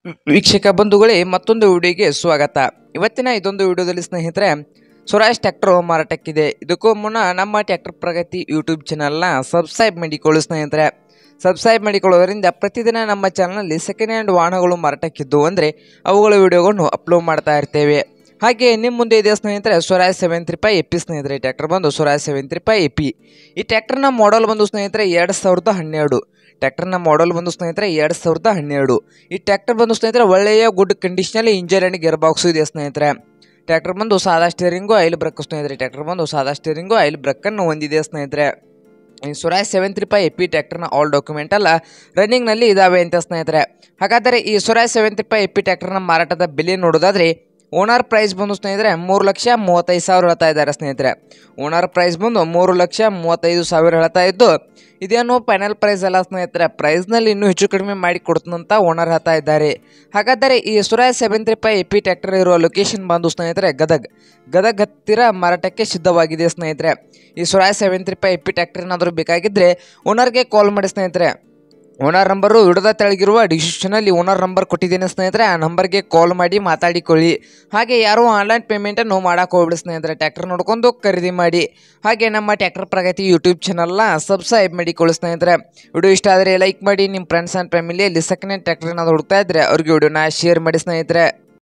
ವೀಕ್ಷಕ ಬಂಧುಗಳೇ ಮತ್ತೊಂದು ವಿಡಿಯೋಗೆ ಸ್ವಾಗತ. ಇವತ್ತಿನ ಇದೊಂದು ವಿಡಿಯೋದಲ್ಲಿ ಸ್ನೇಹಿತರೆ ಸ್ವರಾಜ್ ಟ್ರ್ಯಾಕ್ಟರ್ ಮಾರಾಟಕ್ಕಿದೆ. ಇದಕ್ಕೂ ಮುನ್ನ ನಮ್ಮ ಟ್ರ್ಯಾಕ್ಟರ್ ಪ್ರಗತಿ ಯೂಟ್ಯೂಬ್ ಚಾನಲ್ನ ಸಬ್ಸ್ಕ್ರೈಬ್ ಮಾಡಿಕೊಳ್ಳಿ ಸ್ನೇಹಿತರೆ. ಸಬ್ಸ್ಕ್ರೈಬ್ ಮಾಡಿಕೊಳ್ಳೋದ್ರಿಂದ ಪ್ರತಿದಿನ ನಮ್ಮ ಚಾನಲ್ನಲ್ಲಿ ಸೆಕೆಂಡ್ ಹ್ಯಾಂಡ್ ವಾಹನಗಳು ಮಾರಾಟಕ್ಕಿದ್ದು ಅಂದರೆ ಅವುಗಳ ವಿಡಿಯೋಗಳನ್ನು ಅಪ್ಲೋಡ್ ಮಾಡ್ತಾ ಇರ್ತೇವೆ. ಹಾಗೆ ನಿಮ್ಮ ಮುಂದೆ ಇದೆ ಸ್ನೇಹಿತರೆ ಸ್ವರಾಜ್ 735 ಎಪಿ ಸ್ನೇಹಿತರೆ. ಟ್ರ್ಯಾಕ್ಟರ್ ಬಂದು ಸ್ವರಾಜ್ 735 ಎಪಿ. ಈ ಟ್ರ್ಯಾಕ್ಟರ್ನ ಮಾಡೆಲ್ ಬಂದು ಸ್ನೇಹಿತರೆ 2012. ಟ್ರ್ಯಾಕ್ಟರ್ನ ಮಾಡೆಲ್ ಬಂದು ಸ್ನೇಹಿತರೆ 2012. ಈ ಟ್ರ್ಯಾಕ್ಟರ್ ಬಂದು ಸ್ನೇಹಿತರೆ ಒಳ್ಳೆಯ ಗುಡ್ ಕಂಡೀಷನಲ್ಲಿ ಇಂಜಿನ್ ಆ್ಯಂಡ್ ಗೇರ್ ಬಾಕ್ಸು ಇದೆ ಸ್ನೇಹಿತರೆ. ಟ್ರ್ಯಾಕ್ಟರ್ ಬಂದು ಸಾದಾ ಸ್ಟೇರಿಂಗು ಆಯಿಲ್ ಬ್ರೇಕ್ ಸ್ನೇಹಿತರೆ. ಟ್ರ್ಯಾಕ್ಟರ್ ಬಂದು ಸಾದಾ ಸ್ಟೇರಿಂಗು ಆಯಿಲ್ ಬ್ರೇಕನ್ನು ಹೊಂದಿದೆ ಸ್ನೇಹಿತರೆ. ಈ ಸ್ವರಾಜ್ 735 ಎಪಿ ಟ್ರ್ಯಾಕ್ಟರ್ನ ಆಲ್ ಡಾಕ್ಯುಮೆಂಟ್ ಎಲ್ಲ ರನ್ನಿಂಗ್ನಲ್ಲಿ ಇದಾವೆ ಅಂತ ಸ್ನೇಹಿತರೆ. ಹಾಗಾದರೆ ಈ ಸ್ವರಾಜ್ 735 ಎಪಿ ಟ್ರ್ಯಾಕ್ಟರ್ನ ಮಾರಾಟದ ಬೆಲೆ ನೋಡೋದಾದರೆ ಓನರ್ ಪ್ರೈಸ್ ಬಂದು ಸ್ನೇಹಿತರೆ 3,35,000 ಹೇಳ್ತಾ ಇದ್ದಾರೆ ಸ್ನೇಹಿತರೆ. ಓನರ್ ಪ್ರೈಸ್ ಬಂದು 3,35,000 ಹೇಳ್ತಾ ಇದ್ದು ಇದೇನು ಫೈನಲ್ ಪ್ರೈಸ್ ಅಲ್ಲ ಸ್ನೇಹಿತರೆ. ಪ್ರೈಸ್ನಲ್ಲಿ ಇನ್ನೂ ಹೆಚ್ಚು ಕಡಿಮೆ ಮಾಡಿ ಕೊಡ್ತಂತ ಓನರ್ ಹೇಳ್ತಾ ಇದ್ದಾರೆ. ಹಾಗಾದರೆ ಈ ಸ್ವರಾಜ್ 735 ಎಪಿ ಟ್ರ್ಯಾಕ್ಟರ್ ಇರುವ ಲೊಕೇಶನ್ ಬಂದು ಸ್ನೇಹಿತರೆ ಗದಗ್ ಹತ್ತಿರ ಮಾರಾಟಕ್ಕೆ ಸಿದ್ಧವಾಗಿದೆ ಸ್ನೇಹಿತರೆ. ಈ ಸ್ವರಾಜ್ 735 ಎಪಿ ಟ್ರ್ಯಾಕ್ಟರ್ ಏನಾದರೂ ಬೇಕಾಗಿದ್ದರೆ ಓನರ್ಗೆ ಕಾಲ್ ಮಾಡಿ ಸ್ನೇಹಿತರೆ. ಓನರ್ ನಂಬರು ವಿಡಿಯೋದ ತೆಳಗಿರುವ ಡಿಸ್ಕ್ರಿಪ್ಷನಲ್ಲಿ ಓನರ್ ನಂಬರ್ ಕೊಟ್ಟಿದ್ದೇನೆ ಸ್ನೇಹಿತರೆ. ಆ ನಂಬರ್ಗೆ ಕಾಲ್ ಮಾಡಿ ಮಾತಾಡಿಕೊಳ್ಳಿ. ಹಾಗೆ ಯಾರು ಆನ್ಲೈನ್ ಪೇಮೆಂಟನ್ನು ಮಾಡೋಕೆ ಹೋಗ್ಬಿಡಿ ಸ್ನೇಹಿತರೆ. ಟ್ರ್ಯಾಕ್ಟರ್ ನೋಡ್ಕೊಂಡು ಖರೀದಿ ಮಾಡಿ. ಹಾಗೆ ನಮ್ಮ ಟ್ರ್ಯಾಕ್ಟರ್ ಪ್ರಗತಿ ಯೂಟ್ಯೂಬ್ ಚಾನಲ್ನ ಸಬ್ಸ್ಕ್ರೈಬ್ ಮಾಡಿಕೊಳ್ಳಿ ಸ್ನೇಹಿತರೆ. ವಿಡಿಯೋ ಇಷ್ಟ ಆದರೆ ಲೈಕ್ ಮಾಡಿ. ನಿಮ್ಮ ಫ್ರೆಂಡ್ಸ್ ಆ್ಯಂಡ್ ಫ್ಯಾಮಿಲಿಯಲ್ಲಿ ಸೆಕೆಂಡ್ ಹ್ಯಾಂಡ್ ಟ್ರ್ಯಾಕ್ಟರ್ ಏನಾದರೂ ಹುಡುಕ್ತಾ ಇದ್ದರೆ ಅವ್ರಿಗೆ ವಿಡಿಯೋನ ಶೇರ್ ಮಾಡಿ ಸ್ನೇಹಿತರೆ.